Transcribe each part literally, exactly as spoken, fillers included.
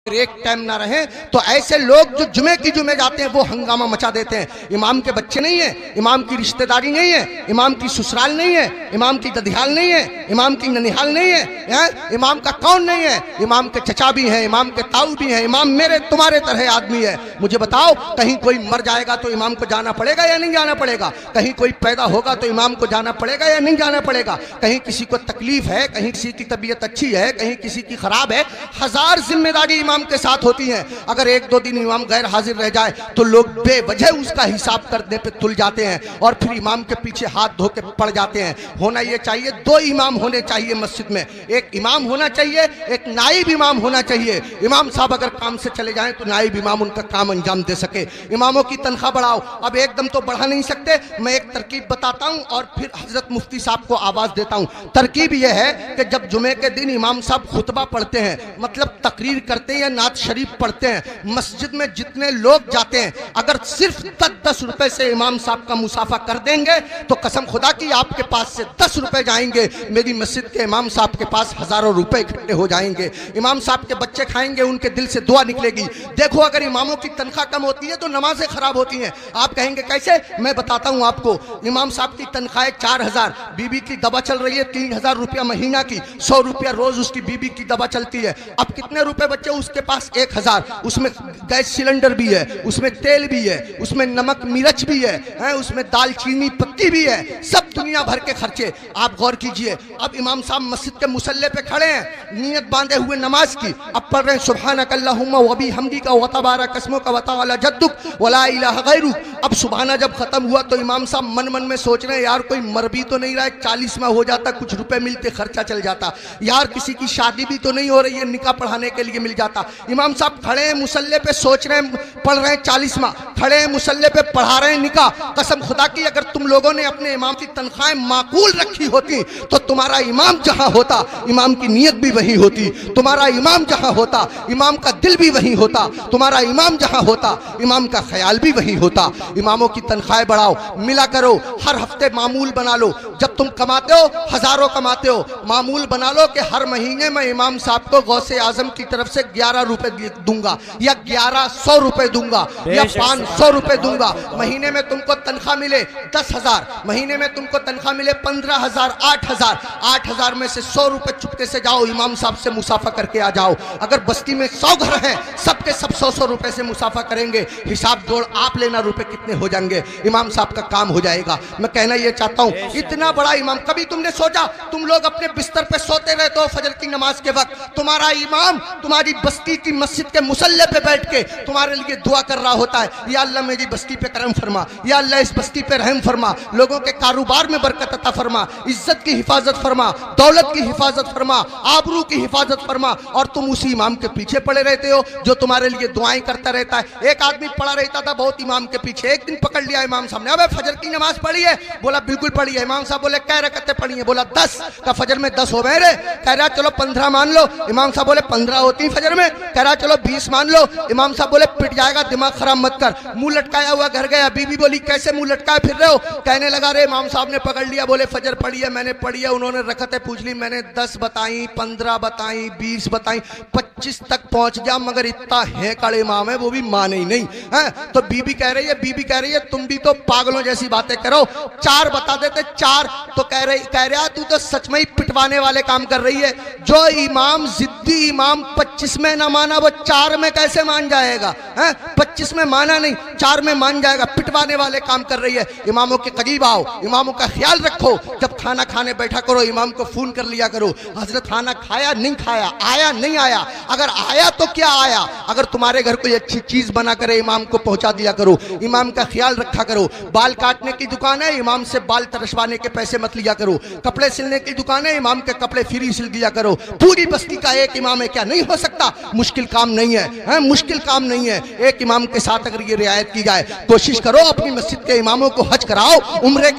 एक टाइम ना रहे तो ऐसे लोग जो जुमे की जुमे जाते हैं वो हंगामा मचा देते हैं। इमाम के बच्चे नहीं है, इमाम की रिश्तेदारी नहीं है, इमाम की ससुराल नहीं है, इमाम की ददियाल नहीं है, इमाम की ननिहाल नहीं है, है? इमाम का कौन नहीं है? इमाम के चचा भी हैं, इमाम के ताऊ भी हैं, इमाम मेरे तुम्हारे तरह आदमी है। मुझे बताओ, कहीं कोई मर जाएगा तो इमाम को जाना पड़ेगा या नहीं जाना पड़ेगा? कहीं कोई पैदा होगा तो इमाम को जाना पड़ेगा या नहीं जाना पड़ेगा? कहीं किसी को तकलीफ है, कहीं किसी की तबीयत अच्छी है, कहीं किसी की खराब है, हजार जिम्मेदारी इमाम के साथ होती है। अगर एक दो दिन इमाम गैर हाजिर रह जाए तो लोग बेवजह उसका हिसाब करने पे तुल जाते हैं और फिर इमाम के पीछे हाथ धो के पड़ जाते हैं। होना ये चाहिए, दो इमाम होने चाहिए मस्जिद में, एक इमाम होना चाहिए, एक नाइब इमाम होना चाहिए। इमाम साहब अगर काम से चले जाएं तो नाइब इमाम उनका काम अंजाम दे सके। इमामों की तनख्वाह बढ़ाओ। अब एकदम तो बढ़ा नहीं सकते, मैं एक तरकीब बताता हूं और फिर हजरत मुफ्ती साहब को आवाज देता हूं। तरकीब यह है कि जब जुमे के दिन इमाम साहब खुतबा पढ़ते हैं, मतलब तकरीर करते हैं या नात शरीफ पढ़ते हैं, मस्जिद में जितने लोग जाते हैं अगर सिर्फ दस दस रुपए से इमाम साहब का मुसाफा कर देंगे तो कसम खुदा की आपके पास से दस रुपए जाएंगे, मेरी मस्जिद के इमाम साहब के पास हजारों रुपए इकट्ठे हो जाएंगे। इमाम साहब के बच्चे खाएंगे, उनके दिल से दुआ निकलेगी। देखो, अगर इमामों की तनख्वाह कम होती है तो नमाजें खराब होती हैं। आप कहेंगे कैसे? मैं बताता हूं आपको। इमाम साहब की तनख्वाह चार हजार, बीबी की दवा चल रही है तीन हजार रुपया महीना की, सौ रुपया रोज उसकी बीबी की दवा चलती है। अब कितने रुपए बच्चे उसके पास? एक हजार। उसमें गैस सिलेंडर भी है, उसमें तेल भी है, उसमें नमक मिर्च भी है, है? उसमें दालचीनी पत्ती भी है, सब दुनिया भर के खर्चे। आप गौर कीजिए, अब इमाम साहब मस्जिद के मुसल्ले पे खड़े हैं, नियत बांधे हुए नमाज की, अब पढ़ रहे हैं सुब्हानक अल्लाहुम्मा व बिहम्दिक व तबारक अस्मुक व तआला जद्दुक व ला इलाहा गैरुक। अब सुबहाना जब खत्म हुआ तो इमाम साहब मन मन में सोच रहे हैं, यार कोई मर भी तो नहीं रहा है, चालीस में हो जाता, कुछ रुपए मिलते, खर्चा चल जाता, यार किसी की शादी भी तो नहीं हो रही है, निकाह पढ़ाने के लिए मिल जाता। इमाम साहब खड़े हैं मुसल्ले पे, सोच रहे हैं, पढ़ रहे हैं चालीस माह, खड़े हैं मुसल्ले पे, पढ़ा रहे हैं निकाह। कसम खुदा की अगर तुम लोगों ने अपने इमाम की तनख्वाहें माकूल रखी होती तो तुम्हारा इमाम जहां होता इमाम की नीयत भी वही होती, तुम्हारा इमाम जहां होता इमाम का दिल भी वही होता, तुम्हारा इमाम जहां होता इमाम का ख्याल भी वही होता। इमामों की तनख्वाहें बढ़ाओ, मिला करो, हर हफ्ते मामूल बना लो। जब तुम कमाते हो, हजारों कमाते हो, मामूल बना लो कि हर महीने मैं इमाम साहब को गौसे आजम की तरफ से ग्यारह रुपए दूंगा या ग्यारह सौ रुपए दूंगा या पाँच सौ रुपए दूंगा। महीने में तुमको तनख्वाह मिले दस हजार, महीने में तुमको तनख्वाह मिले पंद्रह हजार, आठ हजार, आठ हजार में से सौ रुपए चुपके से जाओ इमाम साहब से मुसाफा करके आ जाओ। अगर बस्ती में सौ घर हैं, सबके सब सौ सौ रुपए से मुसाफा करेंगे, हिसाब जोड़ आप लेना रुपए कितने हो जाएंगे, इमाम साहब का काम हो जाएगा। मैं कहना ये चाहता हूँ, इतना बड़ा इमाम, कभी तुमने सोचा तुम लोग अपने बिस्तर पे सोते रहते हो फजर की नमाज के वक्त, तुम्हारा इमाम तुम्हारी बस्ती की मस्जिद के मुसल्ले पे बैठ के तुम्हारे लिए दुआ कर रहा होता है, या अल्लाह मेरी बस्ती पे करम फरमा, या अल्लाह इस बस्ती पे रहम फरमा, लोगों के कारोबार में बरकत अता फरमा, इज्जत की हिफाजत फरमा, दौलत की हिफाजत फरमा, आबरू की हिफाजत फरमा। और तुम उसी इमाम के पीछे पड़े रहते हो जो तुम्हारे लिए दुआएं करता रहता है। एक आदमी पड़ा रहता था बहुत इमाम के पीछे, एक दिन पकड़ लिया इमाम साहब ने, अबे फजर की नमाज पढ़ी है? बोला बिल्कुल पढ़ी है। इमाम साहब बोले कै रकअतें पढ़ी है? बोला दस। का फजर में दस हो गए रे? कह रहा चलो पंद्रह मान लो। इमाम साहब बोले पंद्रह होती फजर में? कह रहा चलो बीस मान लो। इमाम साहब बोले पिट जाएगा, दिमाग खराब मत कर। मुंह लटकाया हुआ घर गया, बीबी बोली कैसे मुंह लटकाए फिर रहे हो? कहने लगा रे इमाम साहब ने पकड़ लिया, बोले फजर पढ़ी है? मैंने पढ़ी है। उन्होंने रकअतें पूछ ली, मैंने दस बताई, पंद्रह बताई, बीस बताई, पच्चीस तक पहुंच गया, मगर इतना है कड़े इमाम है वो भी माने ही नहीं है। तो बीबी कह रही है बीबी कह रही है तुम भी तो पागलों जैसी बातें करो, चार बता देते चार। तो कह रही कह रहा तू तो सच में ही पिटवाने वाले काम कर रही है। जो इमाम जिद्दी इमाम पच्चीस में ना माना वो चार में कैसे मान जाएगा? है पच्चीस में माना नहीं, चार में मान जाएगा। पिटवाने वाले काम कर रही है। इमामों के करीब आओ, इमामों का ख्याल रखो। जब खाना खाने बैठा करो इमाम को फोन कर लिया करो, हजरत खाना खाया नहीं खाया, आया नहीं आया, अगर आया तो क्या आया। अगर तुम्हारे घर कोई अच्छी चीज बना करे इमाम को पहुंचा दिया करो, इमाम का ख्याल रखा करो। बाल काटने की दुकान है, इमाम से बाल तरसवाने के पैसे मत लिया करो। कपड़े सिलने की दुकान है, इमाम के कपड़े फ्री सिल दिया करो। पूरी बस्ती का एक इमाम है, क्या नहीं हो सकता? मुश्किल काम नहीं है, है? मुश्किल काम नहीं है। एक इमाम के साथ अगर ये रियायत की जाए, कोशिश करो अपनी मस्जिद के इमामों को हज कराओ, उम्रे के लिए भेजो।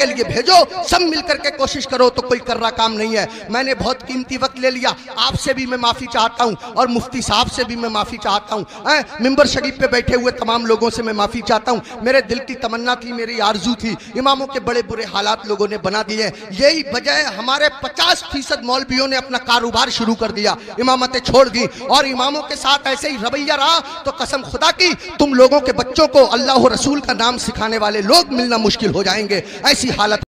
भेजो, सब मिल करके कोशिश करो, तो कोई कर रहा काम नहीं है। मैंने बहुत कीमती वक्त ले लिया, आपसे भी मैं माफी चाहता हूं और मुफ्ती साहब से भी मैं माफी चाहता हूं, मिंबर शरीफ पे बैठे हुए तमाम लोगों से मैं माफी चाहता हूं। मेरे दिल की तमन्ना थी, मेरी आरजू थी, इमामों के बड़े बुरे हालात लोगों ने बना दिए। यही वजह है हमारे पचास फीसद मौलवियों ने अपना कारोबार शुरू कर दिया, इमामतें छोड़ दी, और इमामों के साथ ऐसे ही रवैया रहा तो कसम खुदा की तुम लोगों के बच्चों को अल्लाह और रसूल का नाम सिखाने वाले लोग मिलना मुश्किल हो जाएंगे। ऐसी हालत